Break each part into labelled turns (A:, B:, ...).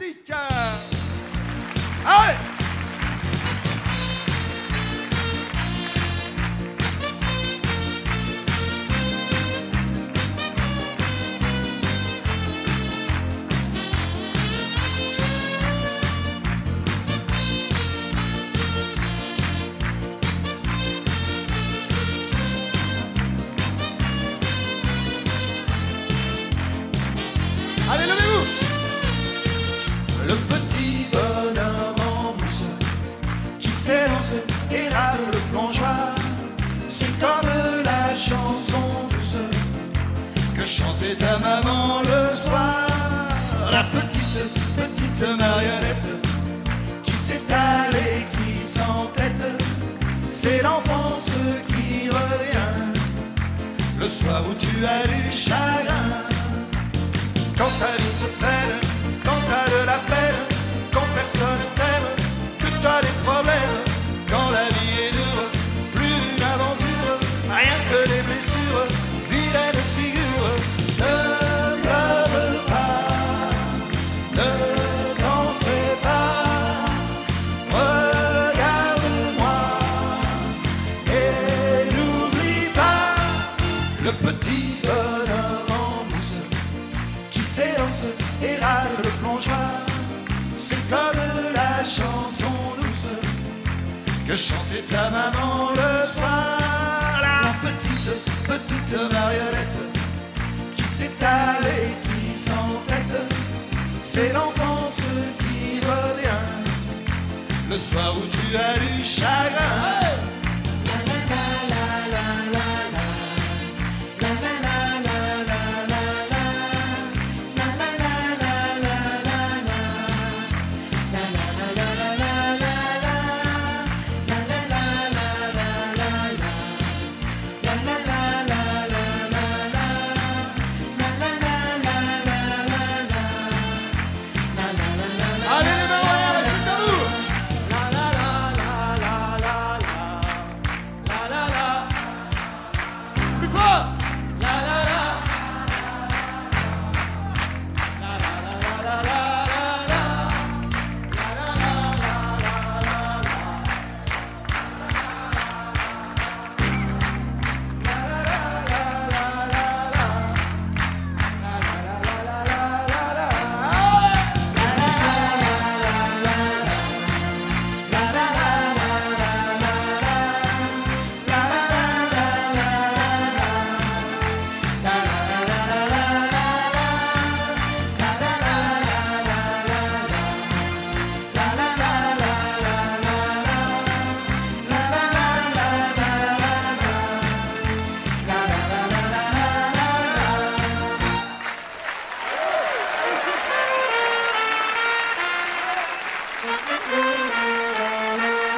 A: musique. Ah ouais. Allez, levez-vous.
B: Le petit bonhomme en mousse qui s'élance et rate le plongeoir, c'est comme la chanson douce que chantait ta maman le soir. La petite marionnette qui s'étale et qui s'entête, c'est l'enfance qui revient le soir où tu as du chagrin. Quand ta vie se traîne, quand t'as de la peine, quand personne t'aime, que t'as des problèmes, quand la vie est dure, plus une aventure, rien que des blessures, vilaine figure. Ne pleure pas, ne t'en fais pas, regarde-moi et n'oublie pas le petit bonhomme en mousse qui s'élance et rate le plongeoir. C'est comme la chanson douce que chantait ta maman le soir. La petite marionnette qui s'étale et qui s'entête, c'est l'enfance qui revient le soir où tu as du chagrin.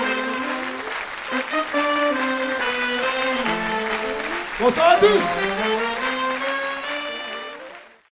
A: Bonsoir à tous.